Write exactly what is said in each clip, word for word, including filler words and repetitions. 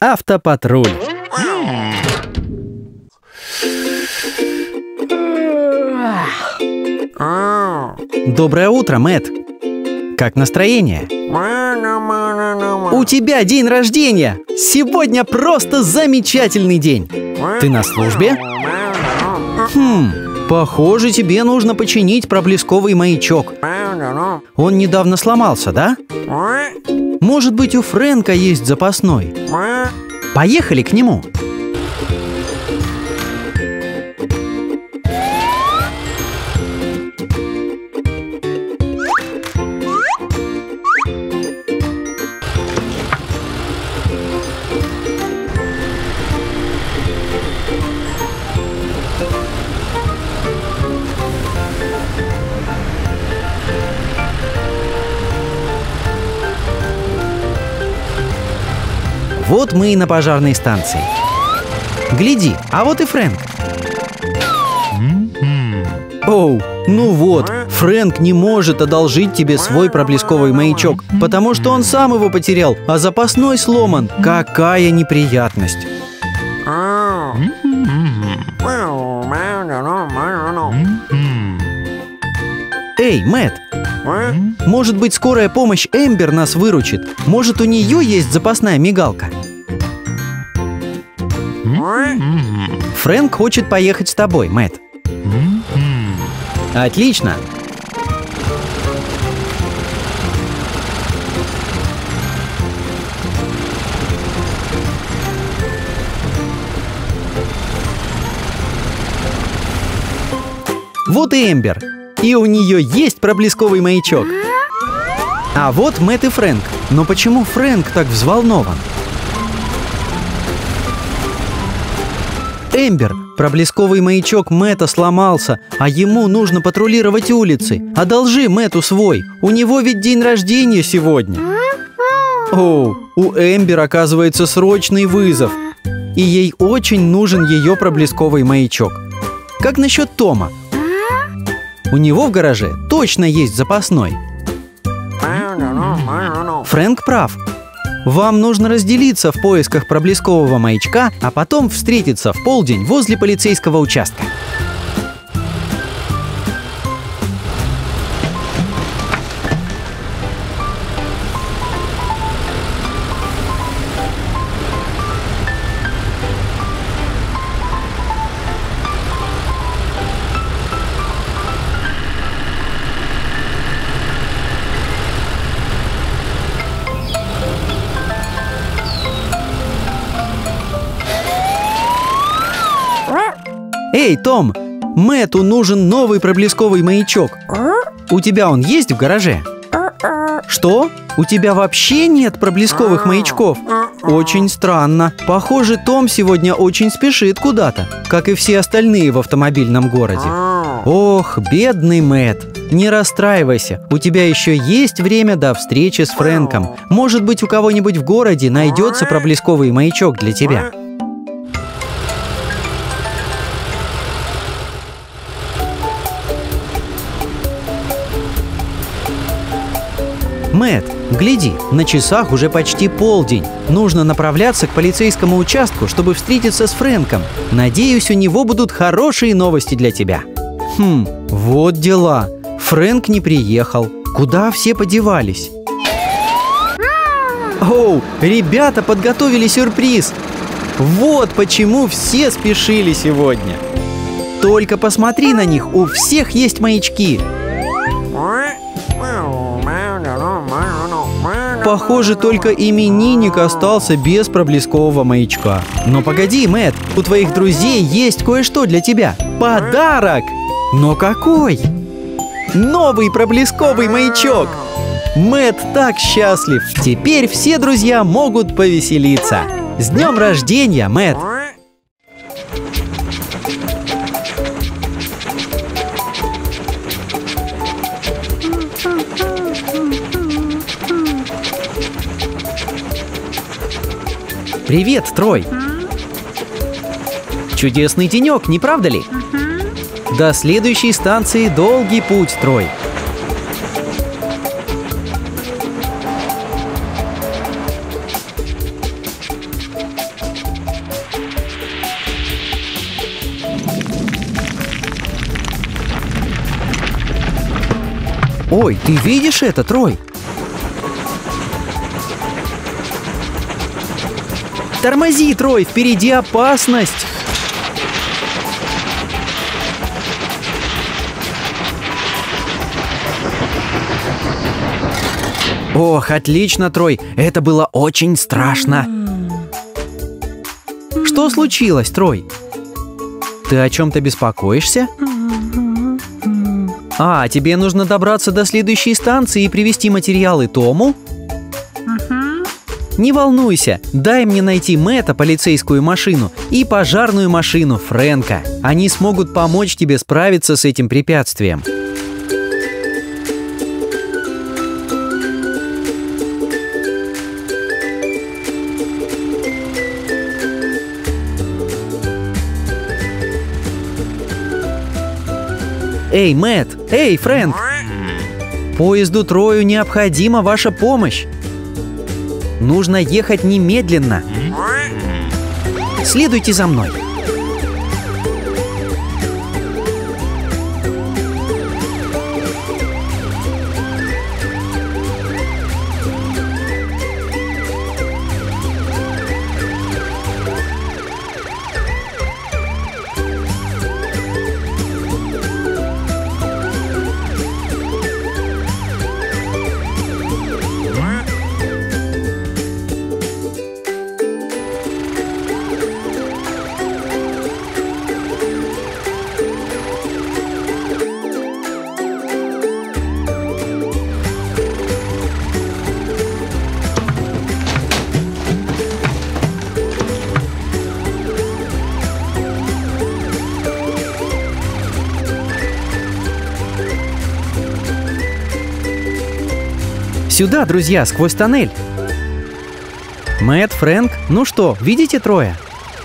Автопатруль. Доброе утро, Мэтт. Как настроение? У тебя день рождения! Сегодня просто замечательный день. Ты на службе? Хм, похоже, тебе нужно починить проблесковый маячок. Он недавно сломался, да? Может быть, у Фрэнка есть запасной? Поехали к нему. Вот мы и на пожарной станции. Гляди, а вот и Фрэнк. Оу, ну вот, Фрэнк не может одолжить тебе свой проблесковый маячок, потому что он сам его потерял, а запасной сломан. Какая неприятность. Эй, Мэтт, может быть, скорая помощь Эмбер нас выручит? Может, у нее есть запасная мигалка? Фрэнк хочет поехать с тобой, Мэтт. Отлично. Вот и Эмбер. И у нее есть проблесковый маячок. А вот Мэтт и Фрэнк. Но почему Фрэнк так взволнован? Эмбер, проблесковый маячок Мэтта сломался, а ему нужно патрулировать улицы. Одолжи Мэтту свой. У него ведь день рождения сегодня. Оу, у Эмбер, оказывается, срочный вызов. И ей очень нужен ее проблесковый маячок. Как насчет Тома? У него в гараже точно есть запасной. Фрэнк прав. Вам нужно разделиться в поисках проблескового маячка, а потом встретиться в полдень возле полицейского участка. Эй, Том, Мэтту нужен новый проблесковый маячок. У тебя он есть в гараже? Что? У тебя вообще нет проблесковых маячков? Очень странно. Похоже, Том сегодня очень спешит куда-то, как и все остальные в автомобильном городе. Ох, бедный Мэтт. Не расстраивайся, у тебя еще есть время до встречи с Фрэнком. Может быть, у кого-нибудь в городе найдется проблесковый маячок для тебя. Мэтт, гляди, на часах уже почти полдень. Нужно направляться к полицейскому участку, чтобы встретиться с Фрэнком. Надеюсь, у него будут хорошие новости для тебя. Хм, вот дела. Фрэнк не приехал. Куда все подевались? Оу, ребята подготовили сюрприз. Вот почему все спешили сегодня. Только посмотри на них, у всех есть маячки. Похоже, только именинник остался без проблескового маячка. Но погоди, Мэтт, у твоих друзей есть кое-что для тебя. Подарок! Но какой? Новый проблесковый маячок! Мэтт так счастлив! Теперь все друзья могут повеселиться. С днем рождения, Мэтт! Привет, Трой! Чудесный денек, не правда ли? До следующей станции долгий путь, Трой. Ой, ты видишь это, Трой? Тормози, Трой, впереди опасность! Ох, отлично, Трой, это было очень страшно. Что случилось, Трой? Ты о чем-то беспокоишься? А, тебе нужно добраться до следующей станции и привезти материалы Тому? Не волнуйся, дай мне найти Мэтта, полицейскую машину, и пожарную машину Фрэнка. Они смогут помочь тебе справиться с этим препятствием. Эй, Мэтт! Эй, Фрэнк! Поезду Трою необходима ваша помощь. Нужно ехать немедленно. Следуйте за мной. Сюда, друзья, сквозь тоннель. Мэтт, Фрэнк, ну что, видите Троя?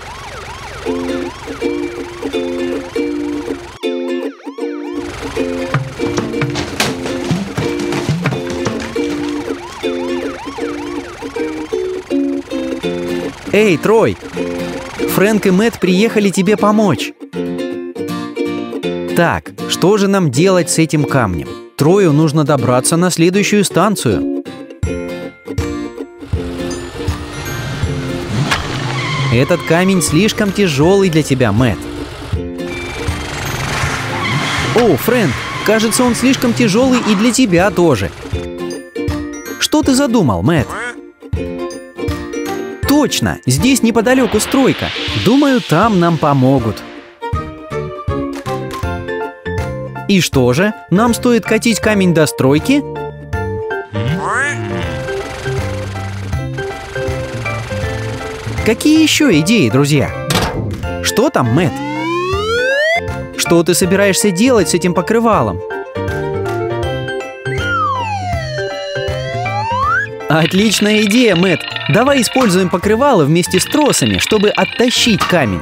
Эй, Трой! Фрэнк и Мэтт приехали тебе помочь. Так, что же нам делать с этим камнем? Трою нужно добраться на следующую станцию. Этот камень слишком тяжелый для тебя, Мэтт. О, Фрэнк, кажется, он слишком тяжелый и для тебя тоже. Что ты задумал, Мэтт? Точно, здесь неподалеку стройка. Думаю, там нам помогут. И что же, нам стоит катить камень до стройки? Какие еще идеи, друзья? Что там, Мэтт? Что ты собираешься делать с этим покрывалом? Отличная идея, Мэтт. Давай используем покрывало вместе с тросами, чтобы оттащить камень.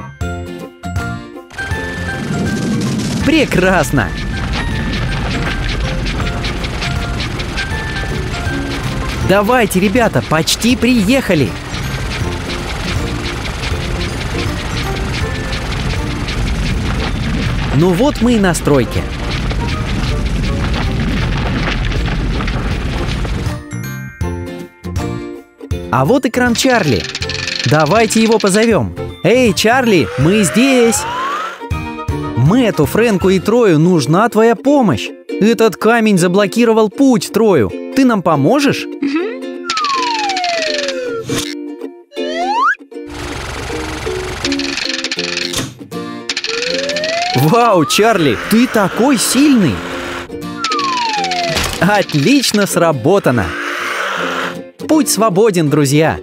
Прекрасно! Давайте, ребята, почти приехали! Ну вот мы и на стройке. А вот и кран Чарли. Давайте его позовем. Эй, Чарли, мы здесь! Мэтту, Фрэнку и Трою нужна твоя помощь. Этот камень заблокировал путь Трою. Ты нам поможешь? Вау, Чарли, ты такой сильный! Отлично сработано! Путь свободен, друзья!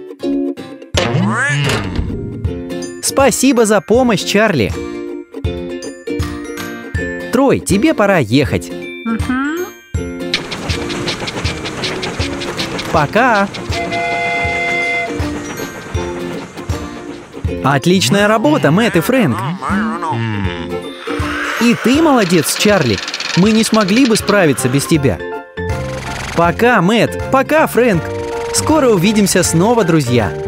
Спасибо за помощь, Чарли! Трой, тебе пора ехать. Пока! Отличная работа, Мэтт и Фрэнк! И ты молодец, Чарли! Мы не смогли бы справиться без тебя. Пока, Мэтт! Пока, Фрэнк! Скоро увидимся снова, друзья!